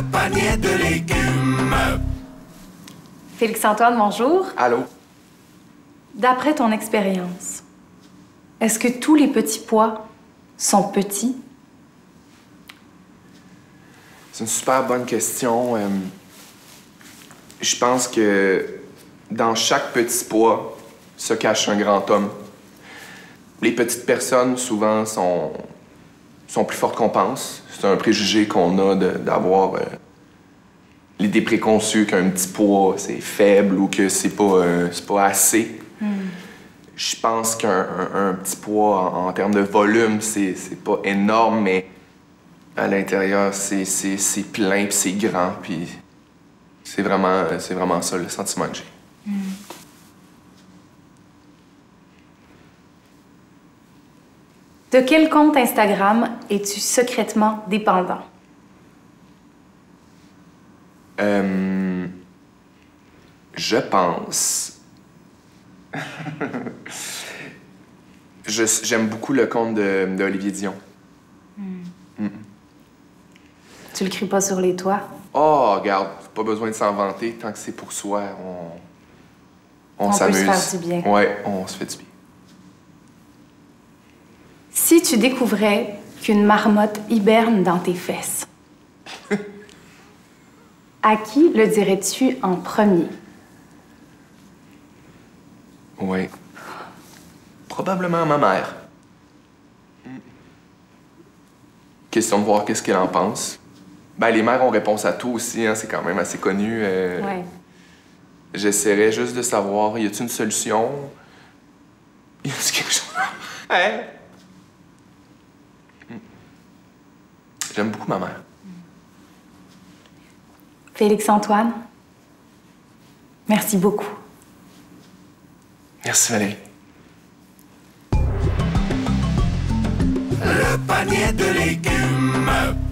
Le panier de légumes. Félix-Antoine, bonjour. Allô? D'après ton expérience, est-ce que tous les petits pois sont petits? C'est une super bonne question. Je pense que dans chaque petit pois se cache un grand homme. Les petites personnes, souvent, sont plus fortes qu'on pense. C'est un préjugé qu'on a d'avoir l'idée préconçue qu'un petit pois, c'est faible ou que c'est pas assez. Je pense qu'un petit pois, en termes de volume, c'est pas énorme, mais à l'intérieur, c'est plein, puis c'est grand, puis c'est vraiment ça le sentiment que j'ai. De quel compte Instagram es-tu secrètement dépendant? Je pense... J'aime beaucoup le compte d'Olivier Dion. Tu le cries pas sur les toits? Oh, regarde, pas besoin de s'en vanter. Tant que c'est pour soi, on s'amuse. On peut se faire du bien. Ouais, on se fait du bien. Si tu découvrais qu'une marmotte hiberne dans tes fesses, à qui le dirais-tu en premier? Oui. Probablement à ma mère. Question de voir qu'est-ce qu'elle en pense. Ben, les mères ont réponse à tout aussi, hein, c'est quand même assez connu. Ouais. J'essaierais juste de savoir, y a-t-il une solution? Y a-t-il quelque chose? Hein? J'aime beaucoup ma mère. Félix-Antoine, merci beaucoup. Merci, Valérie. Le panier de légumes.